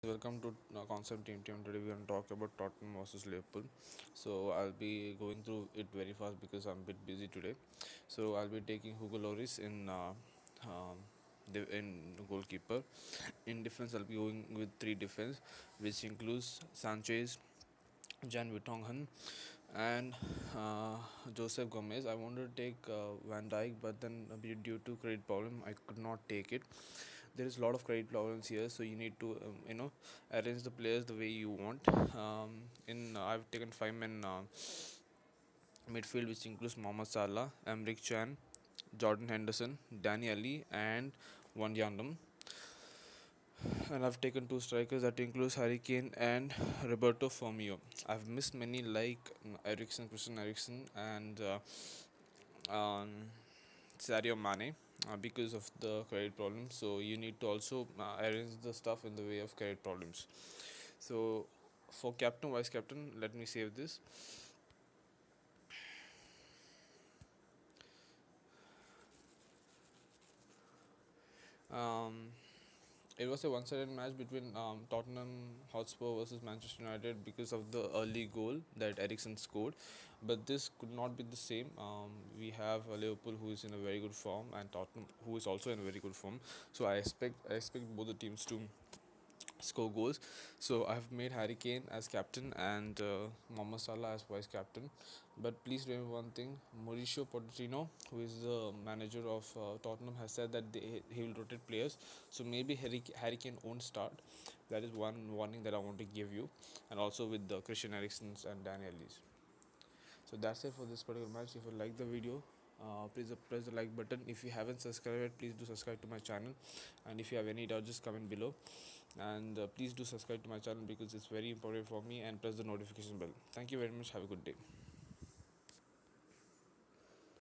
Welcome to Concept Team Team. Today we're going to talk about Tottenham versus Liverpool. So I'll be going through it very fast because I'm a bit busy today. So I'll be taking Hugo Lloris um, in goalkeeper. In defense, I'll be going with three defense, which includes Sanchez, Jan Vertonghen, and uh, Joseph Gomez. I wanted to take Van Dijk, but then due to credit problem, I could not take it. There is a lot of credit problems here, so you need to arrange the players the way you want. In I've taken five men midfield, which includes Mohamed Salah, Emric Chan, Jordan Henderson, Danny Ali, and Yandam. And I've taken two strikers that includes Harry Kane and Roberto Firmino. I've missed many like Christian Eriksen, and Sadio Mane because of the credit problems. So you need to also arrange the stuff in the way of credit problems. So for captain, vice captain, let me save this. Um, it was a one-sided match between Tottenham Hotspur versus Manchester United because of the early goal that Eriksen scored. But this could not be the same. We have Liverpool, who is in a very good form, and Tottenham, who is also in a very good form. So I expect both the teams to score goals. So I've made Harry Kane as captain and Mohamed Salah as vice captain. But please remember one thing: Mauricio Pochettino, who is the manager of Tottenham, has said that he will rotate players. So maybe Harry Kane won't start. That is one warning that I want to give you, and also with the Christian Eriksen's and Daniel's. So that's it for this particular match. If you like the video, please press the like button. If you haven't subscribed yet, please do subscribe to my channel. And if you have any doubt, just comment below. And please do subscribe to my channel because it's very important for me, and press the notification bell. Thank you very much. Have a good day.